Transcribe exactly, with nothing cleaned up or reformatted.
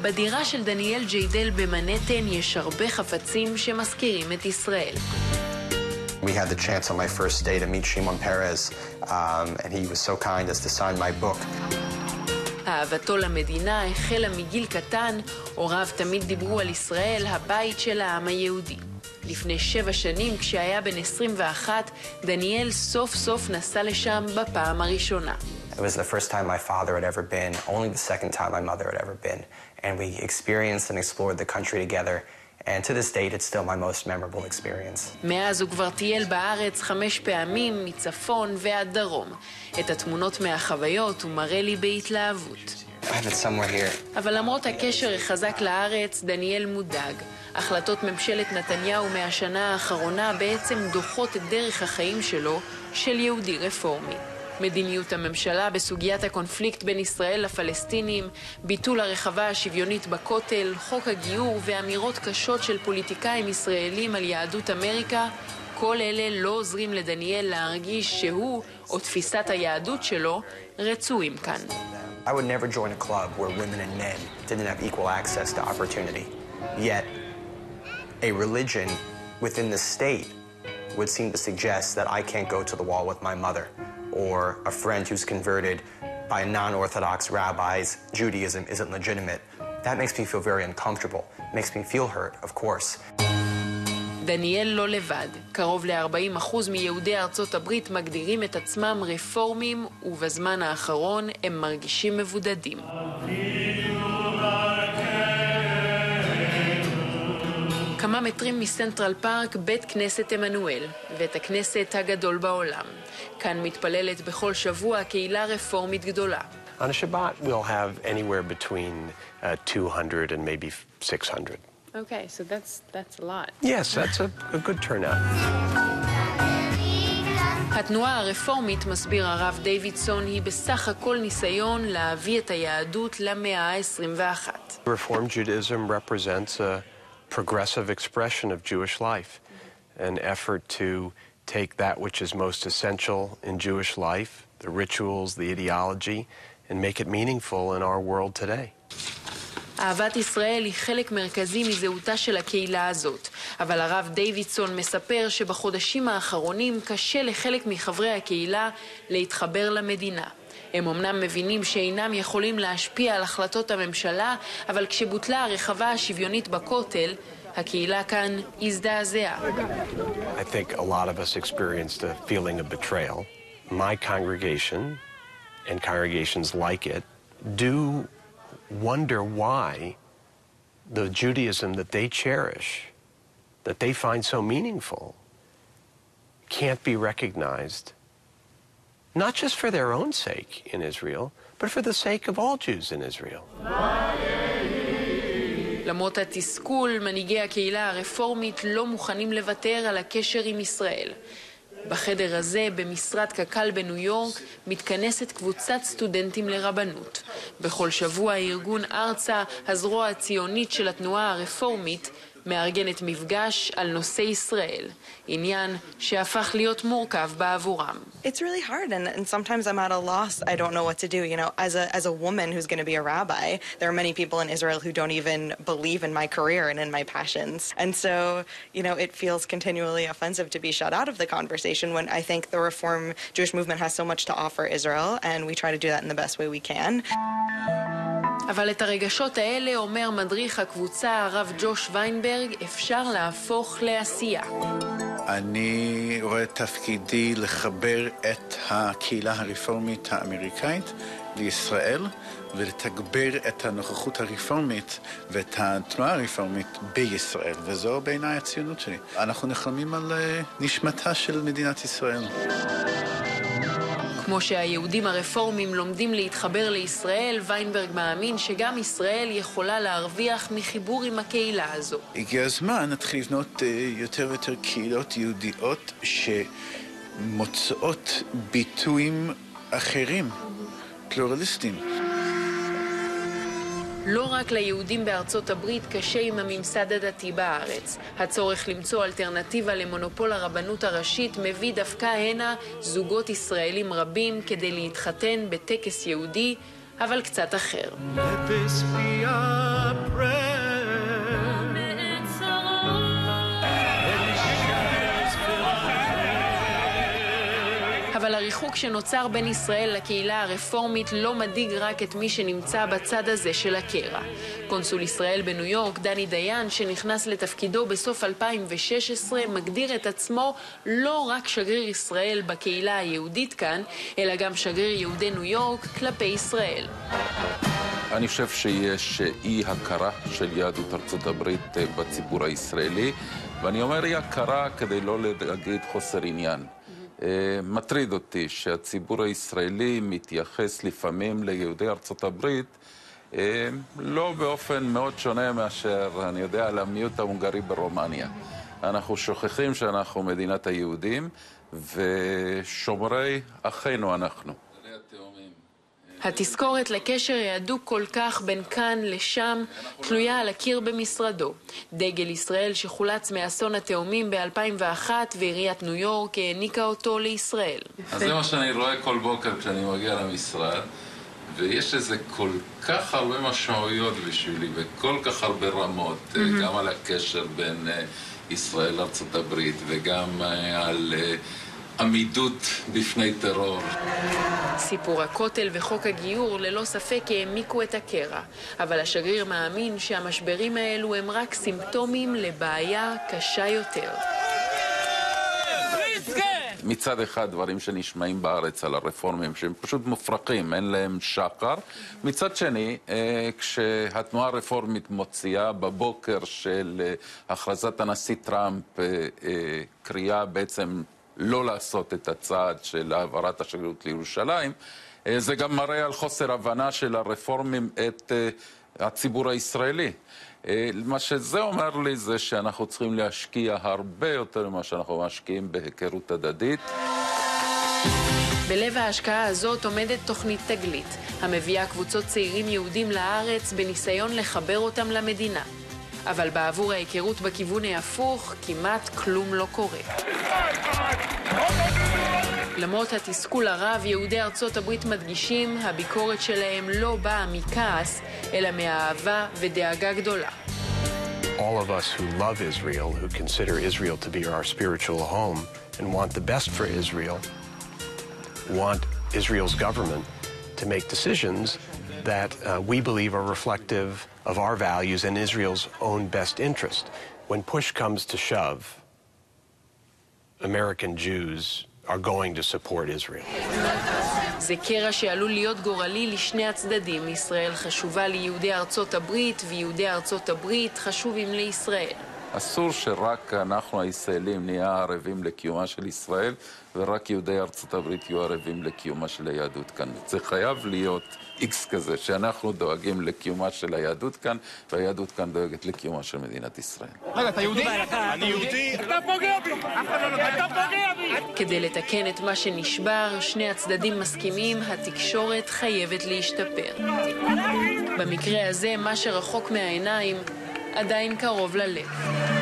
בדירה של דניאל ג'יידל במנהטן יש הרבה חפצים שמזכירים את ישראל. We had the chance on my first day to meet Shimon Peres, um, and he was so kind as to sign my book. אהבתו למדינה החלה מגיל קטן, הוריו תמיד דיברו על ישראל, הבית של העם היהודי. לפני שבע שנים, כשהיה בן עשרים ואחת, דניאל סוף סוף נסע לשם בפעם הראשונה. It was the first time my father had ever been, only the second time my mother had ever been. And we experienced and explored the country together. And to this date, it's still my most memorable experience. מאז הוא כבר טייל בארץ חמש פעמים, מצפון ועד דרום. את התמונות מהחוויות הוא מראה לי בהתלהבות. I have it somewhere here. אבל למרות הקשר החזק לארץ, דניאל מודאג. החלטות ממשלת נתניהו מהשנה האחרונה בעצם דוחות את דרך החיים שלו, של יהודי רפורמי. מדיניות הממשלה בסוגיית הקונפליקט בין ישראל לפלסטינים, ביטול הרחבה השוויונית בכותל, חוק הגיור ואמירות קשות של פוליטיקאים ישראלים על יהדות אמריקה, כל אלה לא עוזרים לדניאל להרגיש שהוא, או תפיסת היהדות שלו, רצויים כאן. I would never join a club where women and men didn't have equal access to opportunity. Yet, a religion within the state would seem to suggest that I can't go to the wall with my mother, or a friend who's converted by non-Orthodox rabbis, Judaism isn't legitimate. That makes me feel very uncomfortable. It makes me feel hurt, of course. דניאל לא לבד. קרוב ל-ארבעים אחוז מיהודי ארצות הברית מגדירים את עצמם רפורמים, ובזמן האחרון הם מרגישים מבודדים. כמה מטרים מסנטרל פארק, בית כנסת אמנואל, בית הכנסת הגדול בעולם. כאן מתפללת בכל שבוע קהילה רפורמית גדולה. On a Shabbat, we'll have anywhere between uh, two hundred and maybe six hundred. Okay, so that's that's a lot. Yes, that's a, a good turnout. התנועה הרפורמית, מסביר הרב דיווידסון, היא בסך הכל ניסיון להביא את היהדות למאה ה-עשרים ואחת. Reform Judaism represents a progressive expression of Jewish life, an effort to take that which is most essential in Jewish life, the rituals, the ideology, and make it meaningful in our world today. אהבת ישראל היא חלק מרכזי מזהותה של הקהילה הזאת, אבל הרב דיווידסון מספר שבחודשים האחרונים קשה לחלק מחברי הקהילה להתחבר למדינה. הם אמנם מבינים שאינם יכולים להשפיע על החלטות הממשלה, אבל כשבוטלה הרחבה השוויונית בכותל, הקהילה כאן הזדעזעה. I think a lot of us experienced a feeling of betrayal. My congregation and congregations like it do wonder why the Judaism that they cherish, that they find so meaningful, can't be recognized, not just for their own sake in Israel, but for the sake of all Jews in Israel. למרות התסכול, מנהיגי הקהילה הרפורמית לא מוכנים לוותר על הקשר עם ישראל. בחדר הזה, במשרד קק"ל בניו יורק, מתכנסת קבוצת סטודנטים לרבנות. בכל שבוע הארגון ארצה, הזרוע הציונית של התנועה הרפורמית, מארגנת מפגש על נושא ישראל, עניין שהפך להיות מורכב בעבורם. It's really hard, and, and sometimes I'm at a loss. I don't know what to do. You know, as a as a woman who's going to be a rabbi, there are many people in Israel who don't even believe in my career and in my passions. And so, you know, it feels continually offensive to be shut out of the conversation when I think the Reform Jewish movement has so much to offer Israel, and we try to do that in the best way we can. אבל את הרגשות האלה, אומר מדריך הקבוצה הרב ג'וש ויינברג, אפשר להפוך לעשייה. אני רואה תפקידי לחבר את הקהילה הרפורמית האמריקאית לישראל ולתגבר את הנוכחות הרפורמית ואת התנועה הרפורמית בישראל, וזו בעיניי הציונות שלי. אנחנו נחלמים על נשמתה של מדינת ישראל. כמו שהיהודים הרפורמים לומדים להתחבר לישראל, ויינברג מאמין שגם ישראל יכולה להרוויח מחיבור עם הקהילה הזו. הגיע הזמן נתחיל לבנות יותר ויותר קהילות יהודיות שמוצאות ביטויים אחרים, פלורליסטים. לא רק ליהודים בארצות הברית קשה עם הממסד הדתי בארץ. הצורך למצוא אלטרנטיבה למונופול הרבנות הראשית מביא דווקא הנה זוגות ישראלים רבים כדי להתחתן בטקס יהודי אבל קצת אחר. Let this be our prayer. אבל הריחוק שנוצר בין ישראל לקהילה הרפורמית לא מדאיג רק את מי שנמצא בצד הזה של הקרע. קונסול ישראל בניו יורק, דני דיין, שנכנס לתפקידו בסוף אלפיים ושש עשרה, מגדיר את עצמו לא רק שגריר ישראל בקהילה היהודית כאן, אלא גם שגריר יהודי ניו יורק כלפי ישראל. אני חושב שיש אי הכרה של יהדות ארצות הברית בציבור הישראלי, ואני אומר אי הכרה כדי לא להגיד חוסר עניין. מטריד אותי שהציבור הישראלי מתייחס לפעמים ליהודי ארצות הברית לא באופן מאוד שונה מאשר, אני יודע, למיעוט ההונגרי ברומניה. אנחנו שוכחים שאנחנו מדינת היהודים ושומרי אחינו אנחנו. התזכורת לקשר ההדוק כל כך בין כאן לשם תלויה על הקיר במשרדו. דגל ישראל שחולץ מאסון התאומים ב-אלפיים ואחת ועיריית ניו יורק העניקה אותו לישראל. אז זה מה שאני רואה כל בוקר כשאני מגיע למשרד, ויש איזה כל כך הרבה משמעויות בשבילי וכל כך הרבה רמות, mm-hmm. גם על הקשר בין ישראל לארצות הברית וגם על עמידות בפני טרור. סיפור הכותל וחוק הגיור ללא ספק העמיקו את הקרע, אבל השגריר מאמין שהמשברים האלו הם רק סימפטומים לבעיה קשה יותר. מצד אחד דברים שנשמעים בארץ על הרפורמים שהם פשוט מופרכים, אין להם שחר. מצד שני, כשהתנועה הרפורמית מוציאה בבוקר של הכרזת הנשיא טראמפ קריאה בעצם לא לעשות את הצעד של העברת השגרירות לירושלים, זה גם מראה על חוסר הבנה של הרפורמים את הציבור הישראלי. מה שזה אומר לי זה שאנחנו צריכים להשקיע הרבה יותר ממה שאנחנו משקיעים בהיכרות הדדית. בלב ההשקעה הזאת עומדת תוכנית תגלית, המביאה קבוצות צעירים יהודים לארץ בניסיון לחבר אותם למדינה. אבל בעבור ההיכרות בכיוון ההפוך, כמעט כלום לא קורה. למרות התסכול הרב, יהודי ארצות הברית מדגישים, הביקורת שלהם לא באה מכעס, אלא מאהבה ודאגה גדולה. All of us who love Israel, who consider Israel to be our spiritual home and want the best for Israel, want Israel's government to make decisions that uh, we believe are reflective of our values and Israel's own best interest. When push comes to shove, American Jews are going to support Israel. זה קרע שעלול להיות גורלי לשני הצדדים. ישראל חשובה ליהודי ארצות הברית, ויהודי ארצות הברית חשובים לישראל. אסור שרק אנחנו הישראלים נהיה ערבים לקיומה של ישראל, ורק יהודי ארצות הברית יהיו ערבים לקיומה של היהדות כאן. זה חייב להיות איקס כזה, שאנחנו דואגים לקיומה של היהדות כאן, והיהדות כאן דואגת לקיומה של מדינת ישראל. רגע, אתה יהודי? אני יהודי? אתה פוגע בי! אתה פוגע בי! כדי לתקן את מה שנשבר, שני הצדדים מסכימים, התקשורת חייבת להשתפר. במקרה הזה, מה שרחוק מהעיניים עדיין קרוב ללב.